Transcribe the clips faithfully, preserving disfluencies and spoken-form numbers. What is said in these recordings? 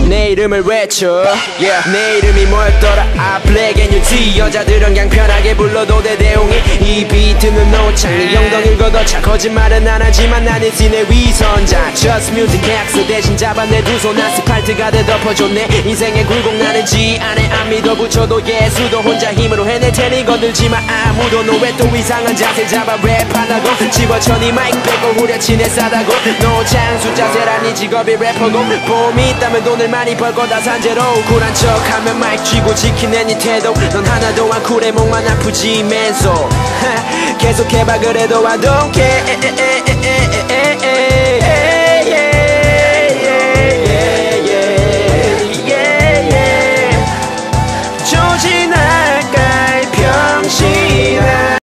내 이름을 외쳐 yeah. 내 이름이 뭐였더라 I black and you T 여자들은 그냥 편하게 불러도 돼 대용이 이 비트는 노창 영덩이 걷어차 거짓말은 안 하지만 나는 씬의 위선자 Just music 계약서 대신 잡아내 두 손 아스팔트가 돼 덮어줬네 인생의 굴곡 나는 지 안에 안 믿어 붙여도 예수도 혼자 힘으로 해낼 테니 거들지마 아무도 너 왜 또 이상한 자세 잡아 랩하라고 집어쳐 니 마이크 뺏고 후려치네 싸다고 노창 숫자 세라니 직업이 래퍼고 봄이 있다면 돈을 많이 벌 거다 산재로 쿨한 척하면 마이크 쥐고 지키는 이 태도 넌 하나도 안 쿨해 목만 아프지 맨소 계속해봐 그래도 I don't care 조진할까 병신아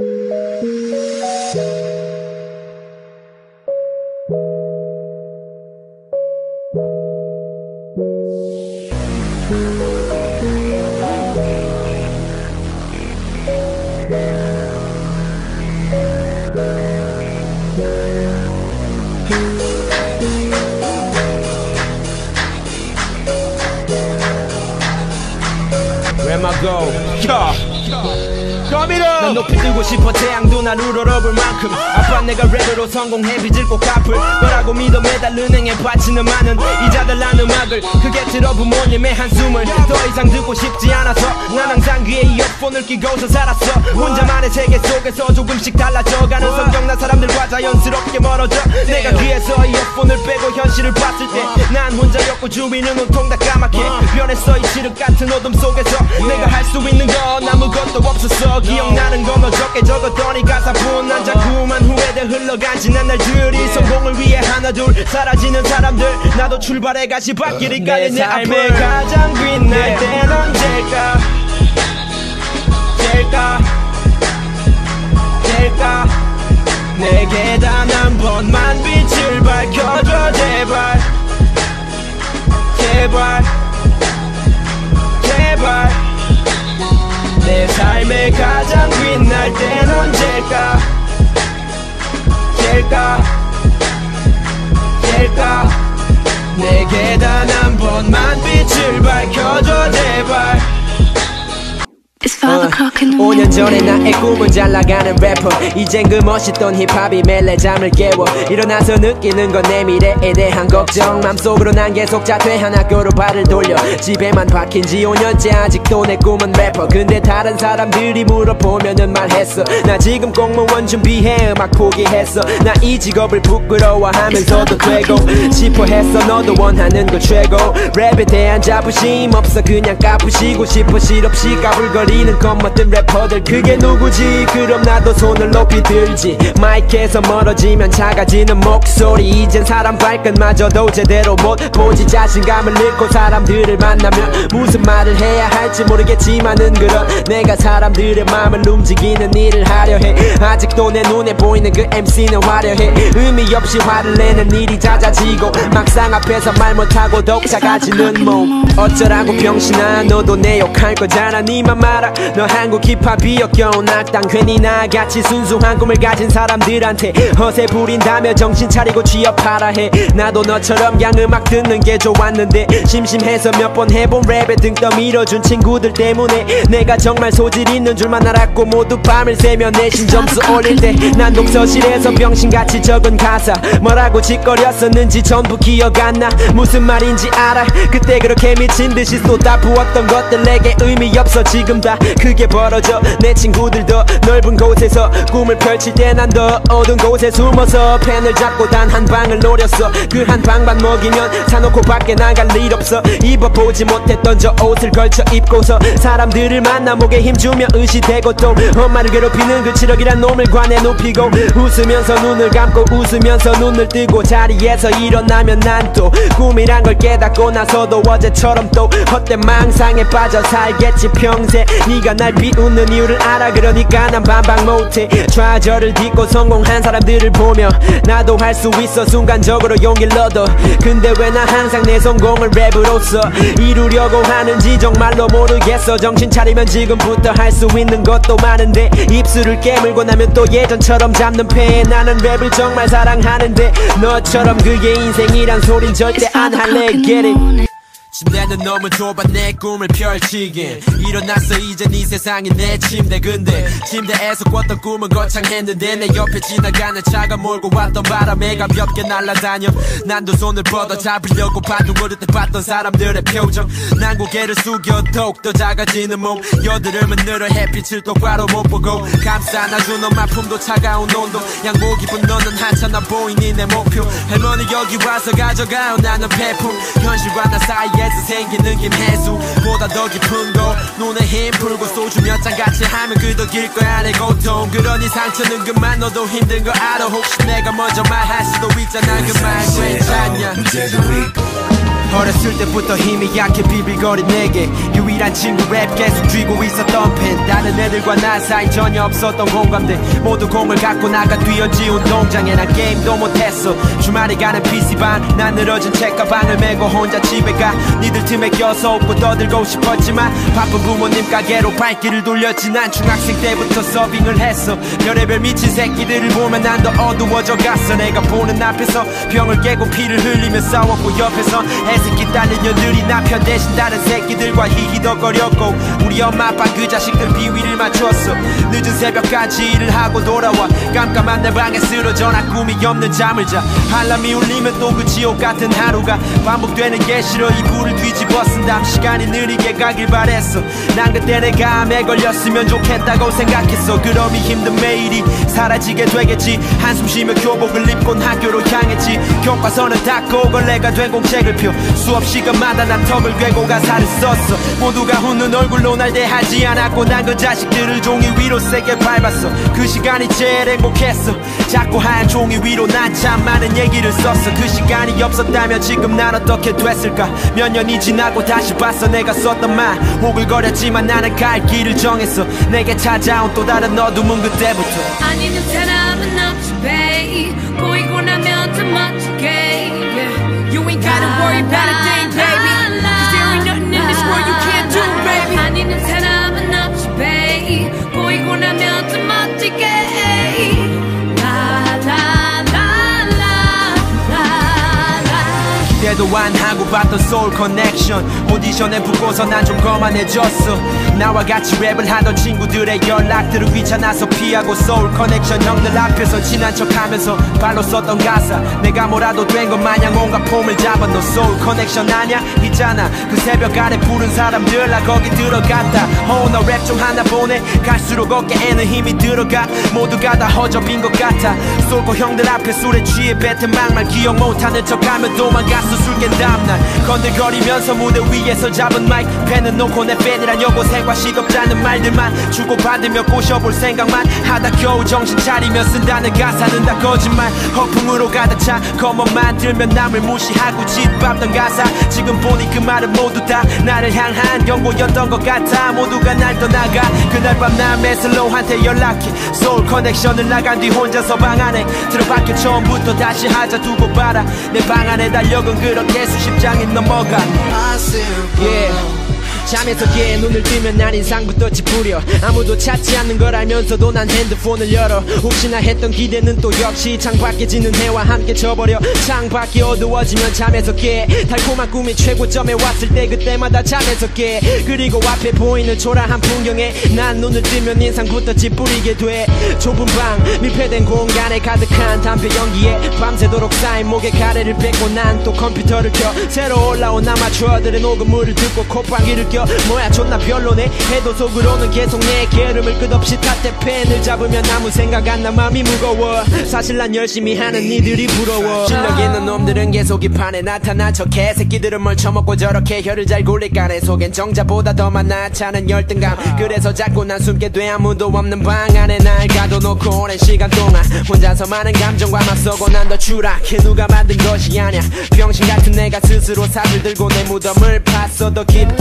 Where'm I go? Yeah. 난 높이 뜨고 싶어 태양도 날 우러러볼 만큼 아빠 내가 랩으로 성공해 빚을 꼭 갚을 거라고 믿어 매달 은행에 바치는 많은 이자들 난 음악을 크게 들어 부모님의 한숨을 더 이상 듣고 싶지 않아서 난 항상 귀에 이어폰을 끼고서 살았어 혼자만의 세계 속에서 조금씩 달라져가는 성격난 사람들과 자연스럽게 멀어져 내가 귀에서 이어폰을 빼고 현실을 봤을 때 난 혼자였고 주위는 온통 다 까맣게 변했어 이 칠흑 같은 어둠 속에서 내가 할 수 있는 건 아무것도 없었어 기억나는 건 어저께 적었더니 가사뿐 난 자꾸만 후회돼 흘러간 지난 날들이 성공을 위해 하나 둘 사라지는 사람들 나도 출발해 가시 밭길이 깔린 내 삶의 가장 빛날 땐 언제일까 젤까 젤까 내게 단 한 번만 빛을 밝혀줘 제발 제발 제발 내 삶의 가장 빛날 땐 언제일까 젤까 젤까 내게 단 한 번만 빛을 밝혀줘 제발 어, 오 년 전에 나의 꿈은 잘나가는 래퍼 이젠 그 멋있던 힙합이 멜레 잠을 깨워 일어나서 느끼는 건 내 미래에 대한 걱정 맘속으로 난 계속 자퇴한 학교로 발을 돌려 집에만 박힌 지 오 년째 아직도 내 꿈은 래퍼 근데 다른 사람들이 물어보면은 말했어 나 지금 공무원 준비해 음악 포기했어 나 이 직업을 부끄러워하면서도 되고 싶어 했어 너도 원하는 거 최고 랩에 대한 자부심 없어 그냥 까부시고 싶어 실없이 까불거리는 겁먹던 래퍼들 그게 누구지 그럼 나도 손을 높이 들지 마이크에서 멀어지면 작아지는 목소리 이젠 사람 발끝마저도 제대로 못 보지 자신감을 잃고 사람들을 만나면 무슨 말을 해야 할지 모르겠지만은 그런 내가 사람들의 마음을 움직이는 일을 하려 해 아직도 내 눈에 보이는 그 엠씨는 화려해 의미 없이 화를 내는 일이 잦아지고 막상 앞에서 말 못하고 더욱 작아지는 몸 어쩌라고 병신아 너도 내 욕할 거잖아 니만 말아 너 한국 힙합이 역겨운 악당 괜히 나같이 순수한 꿈을 가진 사람들한테 허세 부린다며 정신 차리고 취업하라 해 나도 너처럼 그냥 음악 듣는 게 좋았는데 심심해서 몇 번 해본 랩에 등 떠밀어준 친구들 때문에 내가 정말 소질 있는 줄만 알았고 모두 밤을 새며 내신 점수 올릴 때 난 독서실에서 병신같이 적은 가사 뭐라고 짓거렸었는지 전부 기억 안 나 무슨 말인지 알아 그때 그렇게 미친듯이 쏟아부었던 것들 내게 의미 없어 지금 다 크게 벌어져 내 친구들도 넓은 곳에서 꿈을 펼칠 때 난 더 어두운 곳에 숨어서 펜을 잡고 단 한 방을 노렸어 그 한 방만 먹이면 사놓고 밖에 나갈 일 없어 입어보지 못했던 저 옷을 걸쳐 입고서 사람들을 만나 목에 힘주며 의시되고 또 엄마를 괴롭히는 그 칠흑이란 놈을 관에 눕히고 웃으면서 눈을 감고 웃으면서 눈을 뜨고 자리에서 일어나면 난 또 꿈이란 걸 깨닫고 나서도 어제처럼 또 헛된 망상에 빠져 살겠지 평생 네가 날 비웃는 이유를 알아 그러니까 난 반박 못해 좌절을 딛고 성공한 사람들을 보며 나도 할 수 있어 순간적으로 용기를 얻어 근데 왜 나 항상 내 성공을 랩으로써 이루려고 하는지 정말로 모르겠어 정신 차리면 지금부터 할 수 있는 것도 많은데 입술을 깨물고 나면 또 예전처럼 잡는 패 나는 랩을 정말 사랑하는데 너처럼 그게 인생이란 소린 절대 안 할래 Get it 침대는 너무 좁아 내 꿈을 펼치긴 일어났어 이제 네 세상이 내 침대 근데 침대에서 꿨던 꿈은 거창했는데 내 옆에 지나가는 차가 몰고 왔던 바람에 가볍게 날아다녀 난 두 손을 뻗어 잡으려고 바둥 걸을 때 봤던 사람들의 표정 난 고개를 숙여 더욱더 작아지는 몸 여드름은 늘어 햇빛을 똑바로 못 보고 감싸 안아준 엄마 품도 차가운 온도 양복 입은 너는 한참 안 보이니 내 목표 할머니 여기 와서 가져가요 나는 배품 현실과 나 사이에서 생기는 김해수 보다 더 깊은 곳 눈에 힘 풀고 소주 몇 잔 같이 하면 그덕일 거야 내 고통 그러니 상처는 그만 너도 힘든 거 알아 혹시 내가 먼저 말할 수도 있잖아 그 말 괜찮냐 어렸을 때부터 힘이 약해 비빌거린 내게 유일한 친구 랩 계속 쥐고 있었던 펜 다른 애들과 나 사이 전혀 없었던 공감대 모두 공을 갖고 나가 뛰었지 운동장에 난 게임도 못했어 주말에 가는 피시방 난 늘어진 책가방을 메고 혼자 집에 가 니들 틈에 껴서 웃고 떠들고 싶었지만 바쁜 부모님 가게로 발길을 돌렸지 난 중학생 때부터 서빙을 했어 별의별 미친 새끼들을 보면 난 더 어두워져 갔어 내가 보는 앞에서 병을 깨고 피를 흘리며 싸웠고 옆에서 새끼 딸린 년들이 남편 대신 다른 새끼들과 히히덕거렸고 우리 엄마 아빠 그 자식들 비위를 맞췄어 늦은 새벽까지 일을 하고 돌아와 깜깜한 내 방에 쓰러져 나 꿈이 없는 잠을 자 알람이 울리면 또 그 지옥 같은 하루가 반복되는 게 싫어 이불을 뒤집어 쓴 다음 시간이 느리게 가길 바랬어 난 그때 내가 암에 걸렸으면 좋겠다고 생각했어 그럼 이 힘든 매일이 사라지게 되겠지 한숨 쉬며 교복을 입곤 학교로 향했지 교과서는 닫고 걸레가 된 공책을 펴 수업 시간마다 난 턱을 괴고 가사를 썼어 모두가 웃는 얼굴로 날 대하지 않았고 난 그 자식들을 종이 위로 세게 밟았어 그 시간이 제일 행복했어 자꾸 하얀 종이 위로 난 참 많은 얘기를 썼어 그 시간이 없었다면 지금 난 어떻게 됐을까 몇 년이 지나고 다시 봤어 내가 썼던 말 오글거렸지만 나는 갈 길을 정했어 내게 찾아온 또 다른 어둠은 그때부터 아니는 사람은 없지 babe 보이고 나면 더 멋지게 yeah. You ain't gotta worry about a thing, baby. Cause there ain't nothing in this world you can't do, baby. 아니는 사람은 없지, baby. 보이고 나면 더 멋지게. La la la la la la. 기대도 안 하고 봤던 소울 커넥션 오디션에 붙고서 난 좀 거만해졌어 나와 같이 랩을 하던 친구들의 연락들을 귀찮아서 피하고 소울 커넥션 형들 앞에서 친한 척하면서 발로 썼던 가사 내가 뭐라도 된 것 마냥 온갖 폼을 잡아 너 소울 커넥션 아냐? 있잖아 그 새벽 아래 부른 사람들 나 거기 들어갔다 어 너 랩 좀 하나 보내 갈수록 어깨에는 힘이 들어가 모두가 다 허접인 것 같아 쏠고 형들 앞에 술에 취해 뱉은 막말 기억 못하는 척하면 도망갔어 술 깬 다음날 건들거리면서 무대 위에서 잡은 마이크 펜은 놓고 내 팬이란 여고생과 시덥잖은 말들만 주고받으며 꼬셔볼 생각만 하다 겨우 정신 차리며 쓴다는 가사는 다 거짓말 허풍으로 가득 차 검언만 들면 남을 무시하고 짓밟던 가사 지금 보니 그 말은 모두 다 나를 향한 경고였던 것 같아 모두가 날 떠나가 그날 밤 난 메슬로한테 연락해 소울 커넥션을 나간 뒤 혼자서 방 안에 들어박혀 처음부터 다시 하자 두고 봐라 내 방 안에 달력은 그렇게 수십 장이 넘어가 yeah. 잠에서 깨 눈을 뜨면 난 인상부터 찌푸려 아무도 찾지 않는 걸 알면서도 난 핸드폰을 열어 혹시나 했던 기대는 또 역시 창밖에 지는 해와 함께 져버려 창밖이 어두워지면 잠에서 깨 달콤한 꿈이 최고점에 왔을 때 그때마다 잠에서 깨 그리고 앞에 보이는 초라한 풍경에 난 눈을 뜨면 인상부터 찌푸리게 돼 좁은 방 밀폐된 공간에 가득한 담배 연기에 밤새도록 쌓인 목에 가래를 뱉고 난 또 컴퓨터를 켜 새로 올라온 아마추어들의 녹음물을 듣고 콧방귀를 껴 뭐야 존나 별로네 해도 속으로는 계속 내 게으름을 끝없이 탓해 펜을 잡으면 아무 생각 안 나 맘이 무거워 사실 난 열심히 하는 니들이 부러워 실력 있는 놈들은 계속 이 판에 나타나 저 개새끼들은 뭘 처먹고 저렇게 혀를 잘 굴릴까 내 속엔 정자보다 더 많아 차는 열등감 그래서 자꾸 난 숨게 돼 아무도 없는 방 안에 날 가둬놓고 오랜 시간 동안 혼자서 많은 감정과 맞서고 난 더 추락해 누가 만든 것이 아냐 병신 같은 내가 스스로 삽을 들고 내 무덤을 팠어 더 깊게 난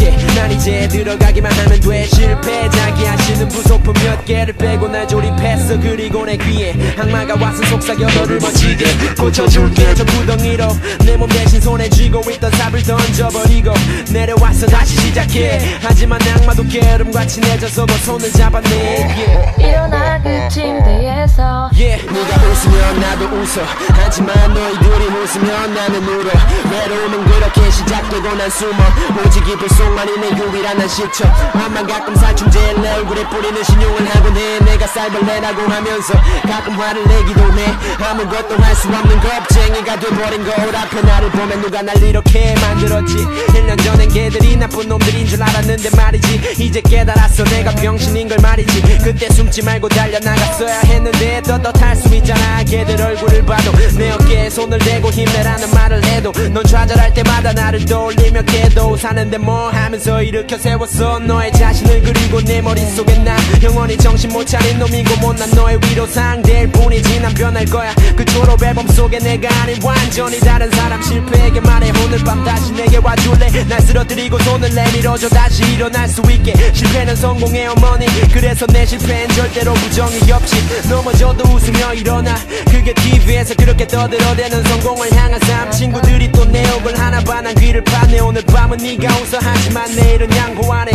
이제 들어가기만 하면 돼. 실패 자기 하시는 부속품 몇 개를 빼고 날 조립했어. 그리고 내 귀에 악마가 와서 속삭여 너를 멋지게 고쳐줄게. 저 구덩이로 내 몸 대신 손에 쥐고 있던 삽을 던져버리고 내려와서 다시 시작해. 하지만 악마도 게으름과 친해져서 그 손을 잡았네. yeah. 일어나 그 침대에서 yeah. 네가 웃으면 나도 웃어. 하지만 너희들이 웃으면 나는 울어. 외로움은 그렇게 시작되고 난 숨어. 오직 이 불속만이 내 유일한 난 시쳐. 엄마 가끔 살충제를 내 얼굴에 뿌리는 신용을 하곤 해. 내가 쌀벌레라고 하면서 가끔 화를 내기도 해. 아무것도 할 수 없는 겁쟁이가 돼버린 거울 앞에 나를 보면 누가 날 이렇게 만들었지. 일 년 전엔 걔들이 나쁜 놈들인 줄 알았는데 말이지. 이제 깨달았어 내가 병신인 걸 말이지. 그때 숨지 말고 달려나갔어야 했는데 떳떳할 수 있잖아. 걔들 얼굴을 봐도 내 어깨에 손을 대고 힘내라는 말을 해도 넌 좌절할 때마다 나를 떠올리며 깨도 사는데 뭐 하면서 일으켜 세웠어 너의 자신을. 그리고 내 머릿속엔 나 영원히 정신 못 차린 놈이고 못난 너의 위로 상대일 뿐이지. 난 변할 거야. 그 졸업 앨범 속에 내가 아닌 완전히 다른 사람. 실패에게 말해 오늘 밤 다시 내게 와줄래. 날 쓰러뜨리고 손을 내밀어줘 다시 일어날 수 있게. 실패는 성공의 어머니. 그래서 내 실패엔 절대로 부정이 없지. 넘어져도 웃으며 일어나. 그게 티비에서 그렇게 떠들어대는 성공을 향한 삶. 친구들이 또 내 욕을 하나봐. 난 귀를 파네. 오늘 밤은 네가 웃어. 하지만 내일은 양보 안 해.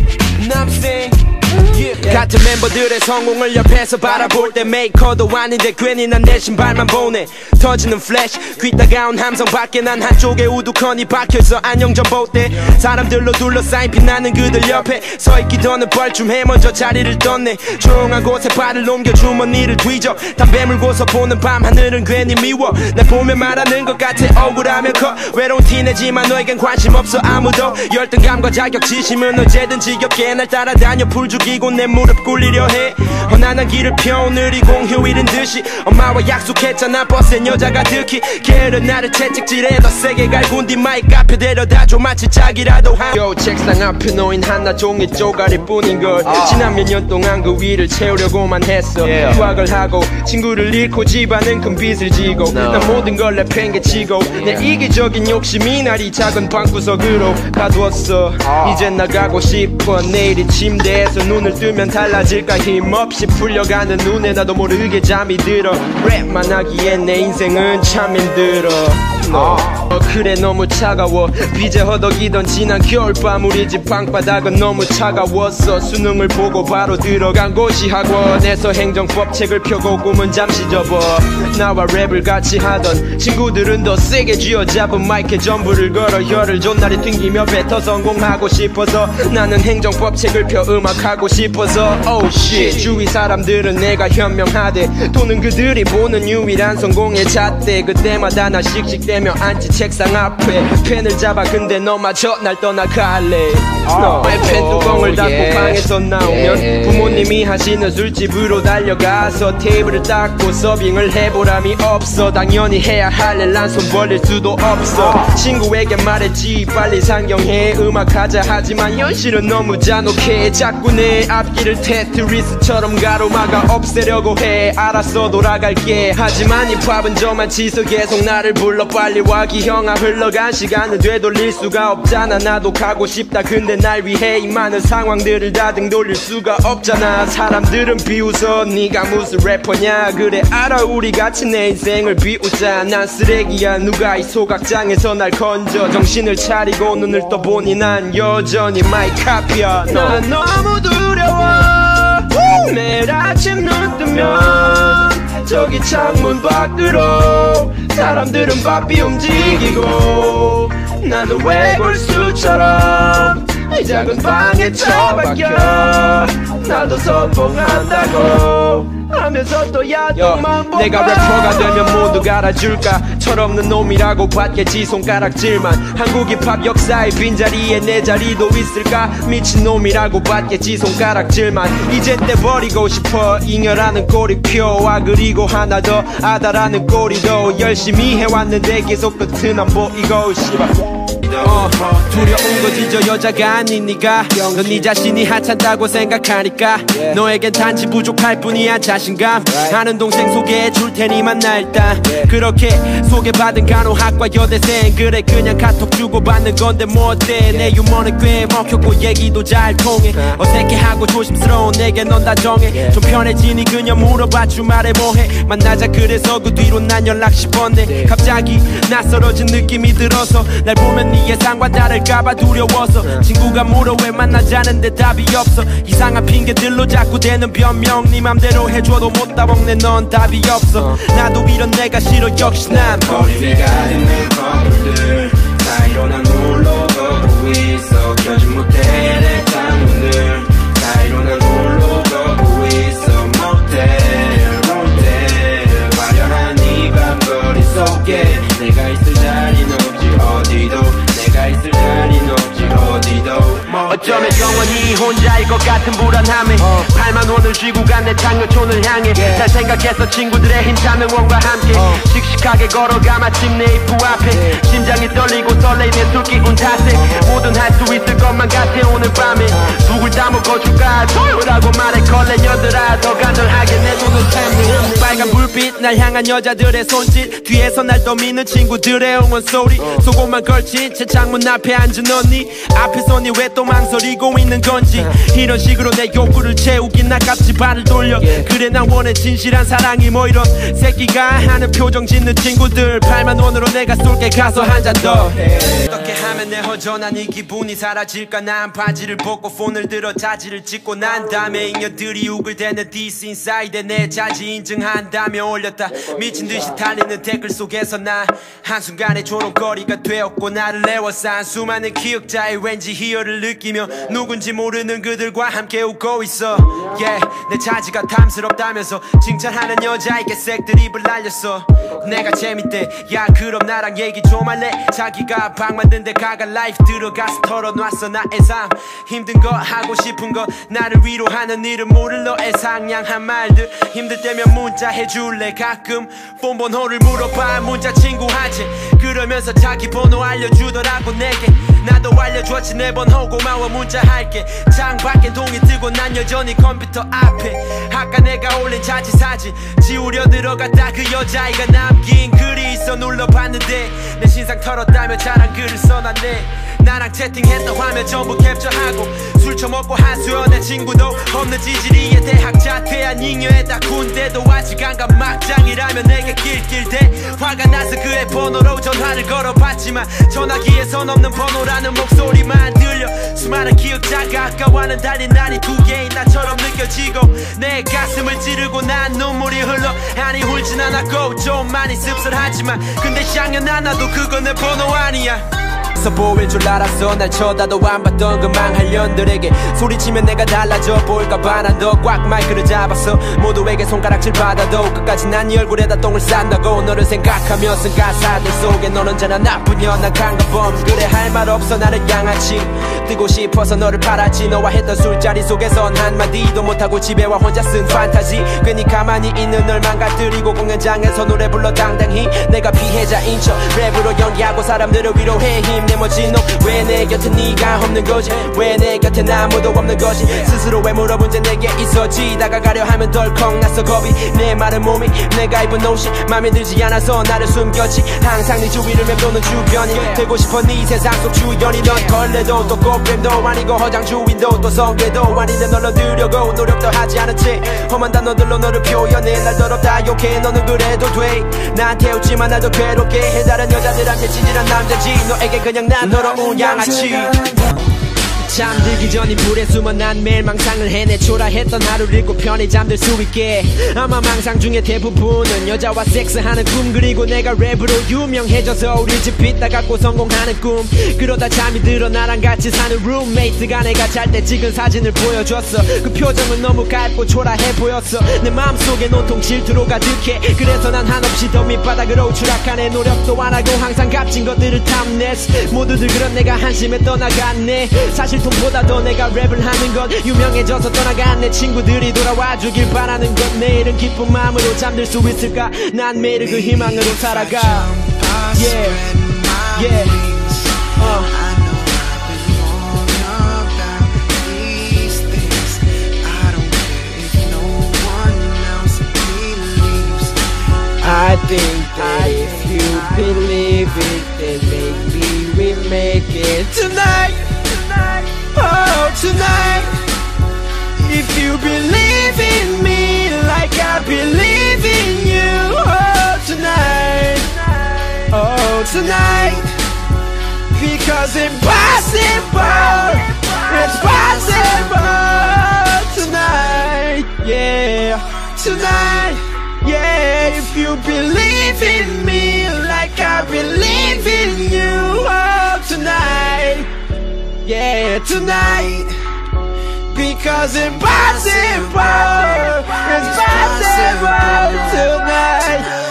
남생 yeah. 같은 멤버들의 성공을 옆에서 바라볼 때 메이커도 아닌데 괜히 난 내 신발만 보네. 터지는 플래시 귀 따가운 함성 밖에 난 한쪽에 우두커니 박혀있어. 안녕 좀 보대. 사람들로 둘러싸인 빛나는 그들 옆에 서있기 더는 뻘쭘해. 먼저 자리를 떴네. 조용한 곳에 발을 넘겨 주머니를 뒤져. 담배 물고서 보는 밤하늘은 괜히 미워. 날 보면 말하는 것 같아 억울하며 커. 외로운 티내지만 너에겐 관심 없어 아무도. 열등감과 자격지심은 언제든 지겹게 날 따라다녀. 풀 죽이고 내 무릎 꿇리려 해. 험난한 길을 펴 오늘이 공휴일인 듯이. 엄마와 약속했잖아 버스엔 여자가 듣기. 게으른 나를 채찍질해 더 세게 갈군 뒤 마이크 앞에 데려다줘 마치 짝이라도 한. 요 책상 앞에 놓인 하나 종이 쪼가리뿐인걸. 아. 지난 몇 년 동안 그 위를 채우려고만 했어. yeah. 휴학을 하고 친구를 잃고 집안은 큰 빚을 지고 no. 난 모든 걸 내팽개치고 yeah. 내 이기적인 욕심이 날 이 작은 방구석으로 가두었어. 아. 이젠 나가고 싶어. 내일이 침대에서 눈을 뜨면 달라질까. 힘없이 풀려가는 눈에 나도 모르게 잠이 들어. 랩만 하기엔 내 인생은 참 힘들어. no. 어, 그래 너무 차가워. 빚에 허덕이던 지난 겨울밤 우리 집 방바닥은 너무 차가웠어. 수능을 보고 바로 들어간 곳이 학원에서 행정법 책을 펴고 꿈은 잠시 접어. 나와 랩을 같이 하던 친구들은 더 세게 쥐어잡은 마이크에 전부를 걸어. 혀를 존나리 튕기며 뱉어 성공하고 싶어서. 나는 행정법 책을 펴 음악하고 싶어서. oh shit. 주위 사람들은 내가 현명하대. 돈은 그들이 보는 유일한 성공의 잣대. 그때마다 나 씩씩대며 앉지 책상 앞에. 펜을 잡아 근데 너마저 날 떠나갈래. 너의 펜 뚜껑을 닫고 yeah. 방에서 나오면 yeah. 부모님이 하시는 술집으로 달려가서 테이블을 닦고 서빙을 해보람이 없어. 당연히 해야 할 일 난 손 벌릴 수도 없어. 친구에게 말했지 빨리 상경해 음악하자. 하지만 현실은 너무 잔혹해. 자꾸 내 앞길을 테트리스처럼 가로막아 없애려고 해. 알았어 돌아갈게. 하지만 이 팝은 저만치서 계속 나를 불러. 빨리 와 기형아. 흘러간 시간을 되돌릴 수가 없잖아. 나도 가고 싶다 근데 날 위해 이 많은 상황들을 다 등 돌릴 수가 없잖아. 사람들은 비웃어 네가 무슨 래퍼냐. 그래 알아 우리 같이 내 인생을 비웃자. 난 쓰레기야. 누가 이 소각장에서 날 건져. 정신을 차리고 눈을 떠보니 난 여전히 마이크 앞이야. 난 너무 두려워. 매일 아침 눈 뜨면 저기 창문 밖으로 사람들은 바삐 움직이고 나는 외골수처럼 이 작은 방에 처박혀. 나도 성공한다고 하면서 또 야동만 본 내가 래퍼가 되면 모두가 알아줄까. 철없는 놈이라고 받겠지 손가락질만. 한국 힙합 역사의 빈자리에 내 자리도 있을까. 미친놈이라고 받겠지 손가락질만. 이젠 떼버리고 싶어 잉여라는 꼬리표와 그리고 하나 더 아다라는 꼬리도 열심히 해왔는데 계속 끝은 안 보이고 씨발. 어, 두려움과 거지 저 여자가 아닌 니가. 넌 네 자신이 하찮다고 생각하니까 너에겐 단지 부족할 뿐이야 자신감. 아는 동생 소개해 줄 테니 만나 일단. 그렇게 소개받은 간호학과 여대생. 그래 그냥 카톡 주고받는 건데 뭐 어때. 내 유머는 꽤 먹혔고 얘기도 잘 통해. 어색해하고 조심스러운 내게 넌 다정해. 좀 편해지니 그녀 물어봐 주말에 뭐해. 만나자 그래서 그 뒤로 난 연락 씹었네. 갑자기 낯설어진 느낌이 들어서 날 보면 네 예상과 다를까봐 두려워서. 친구가 물어 왜 만나자는데 답이 없어. 이상한 핑계들로 자꾸 대는 변명. 네 맘대로 해줘도 못 따먹네 넌 답이 없어. 나도 이런 내가 싫어 역시 난 거리 위가 있는 건물들 사이로 난 홀로 걷고 있어. 켜지 못해 내 창문들 사이로 난 홀로 걷고 있어. 모텔 모텔 화려한 이 밤거리 속에 내가 있을 자리는 없지 어디도. 내가 있을 자리는 없지 어디도. 어쩌면 영원히 혼자일 것 같은 불안함에 어. 팔만 원을 쥐고 간 내 창녀촌을 향해 yeah. 잘 생각했어 친구들의 힘찬 응원과 함께 어. 씩씩하게 걸어가 마침 내 입구 앞에 yeah. 심장이 떨리고 설레이며 술기운 탓에 어. 뭐든 할 수 있을 것만 같아 오늘 밤에 어. 누굴 다 먹어줄까 조용하고 말해 걸레녀들아 더 간절하게 내 손을 탐내. 빨간 불빛 날 향한 여자들의 손짓 뒤에서 날 떠미는 친구들의 응원 소리 어. 속옷만 걸친 채 창문 앞에 앉은 언니 앞에서 니 왜 또 망설이고 있는 건지. 이런 식으로 내 욕구를 채우긴 아깝지 발을 돌려. 그래 난 원해 진실한 사랑이 뭐 이런 새끼가 하는 표정 짓는 친구들. 팔만 원으로 내가 쏠게 가서 한 잔 더. 어떻게 하면 내 허전한 이 기분이 사라질까. 난 바지를 벗고 폰을 들어 자지를 찍고 난 다음에 잉여들이 우글대는 This Inside에 내 자지 인증한다며 올렸다. 미친듯이 달리는 댓글 속에서 난 한순간에 조롱거리가 되었고 나를 애워싼 수많은 기억자의 왠지 희열을 느끼며 누군지 모르는 그들과 함께 웃고 있어. yeah. 내 자지가 탐스럽다면서 칭찬하는 여자에게 색드립을 날렸어. 내가 재밌대. 야 그럼 나랑 얘기 좀 할래. 자기가 방 만든 데 가가 라이프 들어가서 털어놨어 나의 삶. 힘든 거 하고 싶은 거 나를 위로하는 이름 모를 너의 상냥한 말들. 힘들 때면 문자 해줄래. 가끔 폰 번호를 물어봐 문자 친구 하지. 그러면서 자기 번호 알려주더라고 내게. 나도 알려줬지 내 번호 고마워 문자할게. 창밖에 동이 뜨고 난 여전히 컴퓨터 앞에. 아까 내가 올린 자취 사진 지우려 들어갔다 그 여자애가 남긴 글이 있어 눌러봤는데 내 신상 털었다며 자랑 글을 써놨네. 나랑 채팅했던 화면 전부 캡처하고 술 처먹고 하수연 내 친구도 없는 지지리에 대학 자퇴한 잉여에다 군대도 아직 안 간 막장이라며 내게 낄낄대. 화가 나서 그의 번호로 전화를 걸어봤지만 전화기에선 없는 번호라는 목소리만 들려. 수많은 기억자가 아까와는 달린 날이 두 개인 나처럼 느껴지고 내 가슴을 찌르고 난 눈물이 흘러. 아니 울진 않았고 좀 많이 씁쓸하지만 근데 향연 하나도 그건 내 번호 아니야. 보일 줄 알았어. 날 쳐다도 안 봤던 그 망할 년들에게 소리치면 내가 달라져 보일까봐 난 더 꽉 마이크를 잡았어. 모두에게 손가락질 받아도 끝까지 난 네 얼굴에다 똥을 싼다고. 너를 생각하며 쓴 가사들 속에 넌 언제나 나쁜 년 난 강간범. 그래 할 말 없어 나는 양아치. 뜨고 싶어서 너를 팔았지. 너와 했던 술자리 속에선 한마디도 못하고 집에 와 혼자 쓴 판타지. 괜히 가만히 있는 널 망가뜨리고 공연장에서 노래 불러 당당히 내가 피해자인 척 랩으로 연기하고 사람들을 위로해. 힘내머진 너 왜 내 곁에 네가 없는 거지. 왜 내 곁에 아무도 없는 거지. 스스로의 물어본 적 내게 있었지. 다가가려 하면 덜컥 났어 겁이. 내 마른 몸이 내가 입은 옷이 맘에 들지 않아서 나를 숨겼지. 항상 네 주위를 맴도는 주변이 되고 싶어 네 세상 속 주연이. 넌 걸레도 또 꽃뱀도 아니고 허장주인도 또 성괴도 아닌데 널 얻으려고 노력도 하지 않은 채 험한 단어들로 너를 표현해. 날 더럽다 욕해 너는 그래도 돼. 나한테 웃지만 날 더 괴롭게 해. 다른 여자들한테 지질한 남자지. 너에게 그냥 난 더러운 양아치. 잠들기 전이 불에 숨어 난 매일 망상을 해내. 초라했던 하루를 잊고 편히 잠들 수 있게. 아마 망상 중에 대부분은 여자와 섹스하는 꿈. 그리고 내가 랩으로 유명해져서 우리 집 빚다 갚고 성공하는 꿈. 그러다 잠이 들어 나랑 같이 사는 룸메이트가 내가 잘 때 찍은 사진을 보여줬어. 그 표정은 너무 밝고 초라해 보였어. 내 마음속에 온통 질투로 가득해. 그래서 난 한없이 더 밑바닥으로 추락하네. 노력도 안 하고 항상 값진 것들을 탐냈어. 모두들 그런 내가 한심해 떠나갔네. 사실 통보다 더 내가 랩을 하는 건 유명해져서 떠나간 내 친구들이 돌아와 주길 바라는 것. 내일은 기쁜 마음으로 잠들 수 있을까. 난 매일 그 희망으로 살아가. Yeah, yeah, uh. tonight, tonight, oh tonight. If you believe in me like I believe in you, oh tonight, oh tonight. Because impossible, it's possible tonight, yeah, tonight, yeah. If you believe in me like I believe in you, oh tonight, yeah, tonight. Because impossible, it's possible tonight.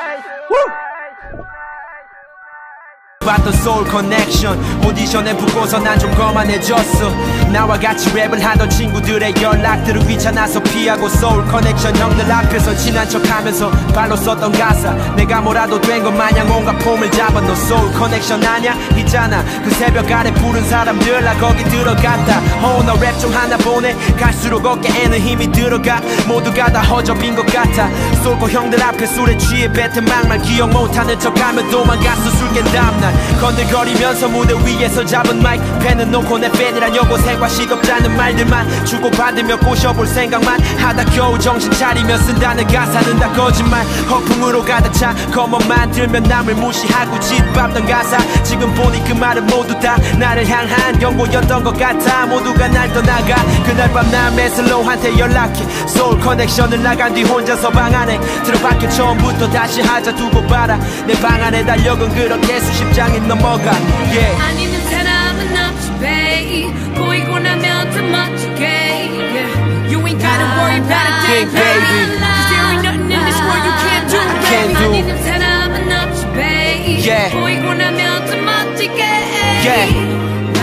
봤던 소울 커넥션 오디션에 붙고서 난 좀 거만해졌어. 나와 같이 랩을 하던 친구들의 연락들을 귀찮아서 피하고 소울 커넥션 형들 앞에서 친한 척하면서 발로 썼던 가사 내가 뭐라도 된 것 마냥 온갖 폼을 잡아. 너 소울 커넥션 아냐? 있잖아 그 새벽 아래 부른 사람들 나 거기 들어갔다. 어 너 랩 좀 하나 보내. 갈수록 어깨에는 힘이 들어가. 모두가 다 허접인 것 같아. 쏠고 형들 앞에 술에 취해 뱉은 막말 기억 못하는 척하며 도망갔어. 술깬 다음날 건들거리면서 무대 위에서 잡은 마이크 펜은 놓고 내 팬이란 여고생과 시덥지 않은 말들만 주고받으며 꼬셔볼 생각만 하다 겨우 정신 차리며 쓴다는 가사는 다 거짓말. 허풍으로 가득 차 검언만 들면 남을 무시하고 짓밟던 가사. 지금 보니 그 말은 모두 다 나를 향한 경고였던 것 같아. 모두가 날 떠나가. 그날 밤 난 메슬로한테 연락해. 소울 커넥션을 나간 뒤 혼자서 방 안에 들어박혀 처음부터 다시 하자 두고 봐라. 내 방 안에 달력은 그렇게 수십 장이 넘어가. yeah. 아니 사람은 없지 babe. 보이고 나면 더 멋지게 yeah. You ain't gotta worry about a thing baby. Cause there ain't nothing in this world you can't do baby. 아니 사람은 없지 babe. yeah. 보이고 나면 더 멋지게 yeah.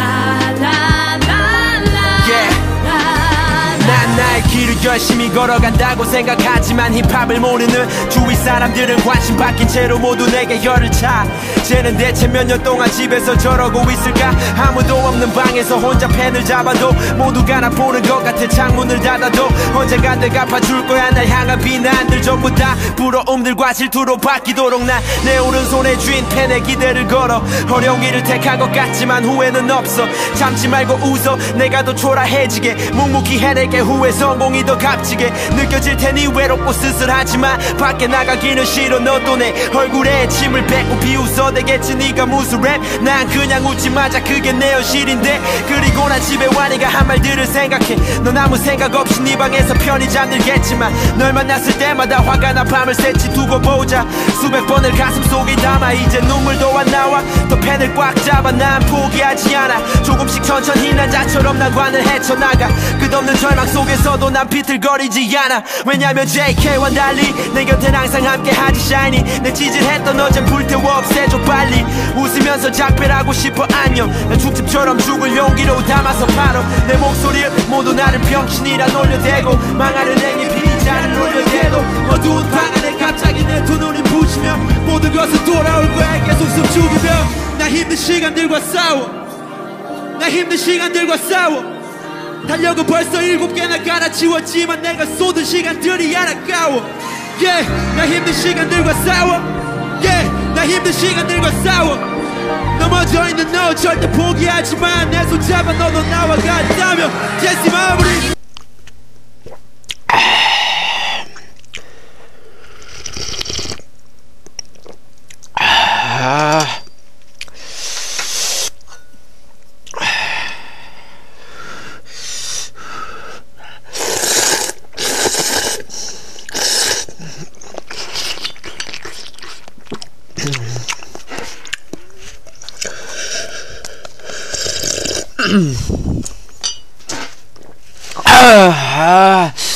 난 나의 길을 열심히 걸어간다고 생각하지만 힙합을 모르는 주위 사람들은 관심 바뀐 채로 모두 내게 열을 차. 쟤는 대체 몇 년 동안 집에서 저러고 있을까? 아무도 없는 방에서 혼자 펜을 잡아도 모두가 나 보는 것 같아. 창문을 닫아도 언젠간 내가 갚아줄 거야. 날 향한 비난들 전부 다 부러움들과 질투로 바뀌도록 난 내 오른손에 쥔 펜에 기대를 걸어. 어려운 길을 택한 것 같지만 후회는 없어. 참지 말고 웃어. 내가 더 초라해지게 묵묵히 해낼게. 후회 성공이 더 값지게 느껴질 테니 외롭고 쓸쓸하지만 밖에 나가기는 싫어. 너도 내 얼굴에 침을 뱉고 비웃어 되겠지 네가 무슨 랩. 난 그냥 웃지 마자 그게 내 현실인데. 그리고 난 집에 와 네가 한 말들을 생각해. 넌 아무 생각 없이 네 방에서 편히 잠들겠지만 널 만났을 때마다 화가 나. 밤을 새치 두고 보자. 수백 번을 가슴속에 담아 이제 눈물도 안 나와. 더 펜을 꽉 잡아 난 포기하지 않아. 조금씩 천천히 난 자처럼 난관을 헤쳐나가. 끝없는 절망 속에서도 난 비틀거리지 않아. 왜냐면 제이케이와 달리 내 곁엔 항상 함께하지 shiny. 내 찌질했던 어젠 불태워 없애줘 빨리. 웃으면서 작별하고 싶어 안녕. 난 죽집처럼 죽을 용기로 담아서 바로 내 목소리를 모두 나를 병신이라 놀려대고 망하는 행위 피자를 놀려대도 어두운 방 안에 갑자기 내 두 눈이 부시며 모든 것은 돌아올 거야. 계속 숨 죽이며 나 힘든 시간들과 싸워. 나 힘든 시간들과 싸워. 달력은 벌써 일곱 개나 갈아치웠지만 내가 쏟은 시간들이 아까워. yeah. 나 힘든 시간들과 싸워. yeah. 나 힘든 시간들과 싸워. 넘어져 있는 너 절대 포기하지마. 내 손 잡아 너도 나와 같다며. 제시 마무리. 아... 아, 아.